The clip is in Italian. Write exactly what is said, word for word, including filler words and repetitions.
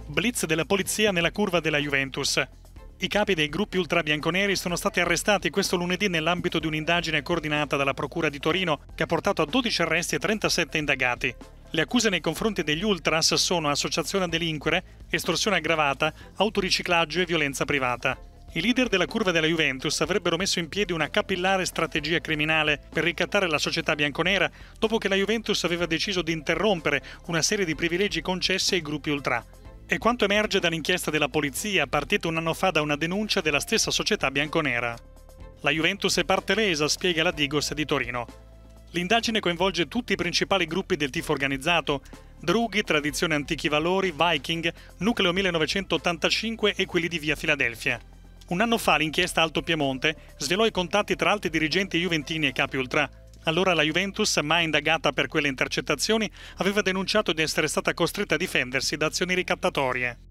Blitz della polizia nella curva della Juventus. I capi dei gruppi ultrabianconeri sono stati arrestati questo lunedì nell'ambito di un'indagine coordinata dalla Procura di Torino che ha portato a dodici arresti e trentasette indagati. Le accuse nei confronti degli ultras sono associazione a delinquere, estorsione aggravata, autoriciclaggio e violenza privata. I leader della curva della Juventus avrebbero messo in piedi una capillare strategia criminale per ricattare la società bianconera dopo che la Juventus aveva deciso di interrompere una serie di privilegi concessi ai gruppi ultra. È quanto emerge dall'inchiesta della polizia, partita un anno fa da una denuncia della stessa società bianconera. La Juventus è parte lesa, spiega la Digos di Torino. L'indagine coinvolge tutti i principali gruppi del tifo organizzato: Drughi, Tradizione Antichi Valori, Viking, Nucleo millenovecentottantacinque e quelli di via Filadelfia. Un anno fa l'inchiesta Alto Piemonte svelò i contatti tra alti dirigenti juventini e capi ultra. Allora la Juventus, mai indagata per quelle intercettazioni, aveva denunciato di essere stata costretta a difendersi da azioni ricattatorie.